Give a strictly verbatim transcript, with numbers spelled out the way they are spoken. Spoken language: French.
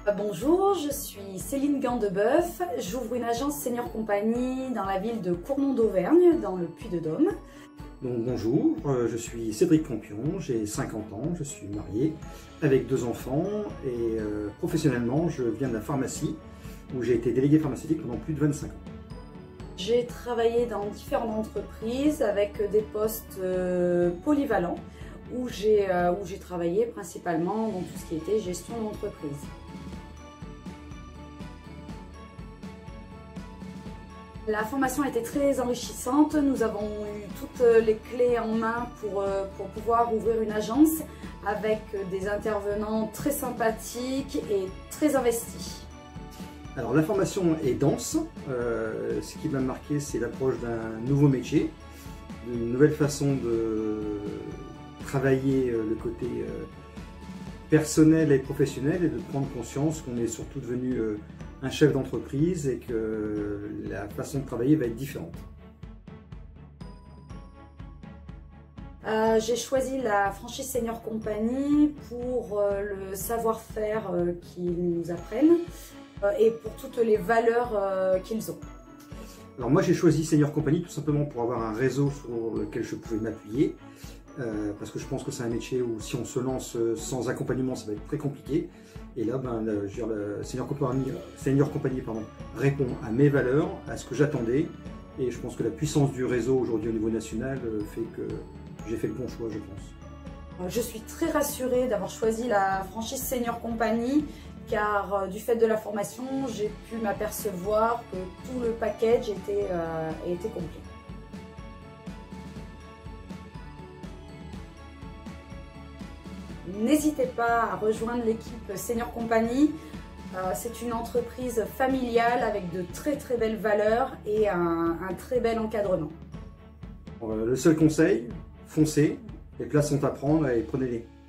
Bonjour, je suis Céline Gandebeuf. J'ouvre une agence Senior Compagnie dans la ville de Cournon d'Auvergne, dans le Puy-de-Dôme. Donc bonjour, je suis Cédric Campion, j'ai cinquante ans, je suis marié avec deux enfants et euh, professionnellement je viens de la pharmacie où j'ai été délégué pharmaceutique pendant plus de vingt-cinq ans. J'ai travaillé dans différentes entreprises avec des postes euh, polyvalents où j'ai euh, où j'ai travaillé principalement dans tout ce qui était gestion d'entreprise. La formation a été très enrichissante, nous avons eu toutes les clés en main pour, pour pouvoir ouvrir une agence avec des intervenants très sympathiques et très investis. Alors la formation est dense, euh, ce qui m'a marqué c'est l'approche d'un nouveau métier, d'une nouvelle façon de travailler le côté personnel et professionnel et de prendre conscience qu'on est surtout devenu un chef d'entreprise et que la façon de travailler va être différente. Euh, j'ai choisi la franchise Senior Compagnie pour euh, le savoir-faire euh, qu'ils nous apprennent euh, et pour toutes les valeurs euh, qu'ils ont. Alors moi j'ai choisi Senior Compagnie tout simplement pour avoir un réseau sur lequel je pouvais m'appuyer. Euh, parce que je pense que c'est un métier où si on se lance sans accompagnement, ça va être très compliqué. Et là, ben, le, je veux dire, le Senior Compagnie, Senior Compagnie pardon, répond à mes valeurs, à ce que j'attendais. Et je pense que la puissance du réseau aujourd'hui au niveau national fait que j'ai fait le bon choix, je pense. Je suis très rassurée d'avoir choisi la franchise Senior Compagnie car du fait de la formation, j'ai pu m'apercevoir que tout le package était, euh, était complet. N'hésitez pas à rejoindre l'équipe Senior Compagnie. Euh, c'est une entreprise familiale avec de très très belles valeurs et un, un très bel encadrement. Le seul conseil, foncez, les places sont à prendre et prenez-les.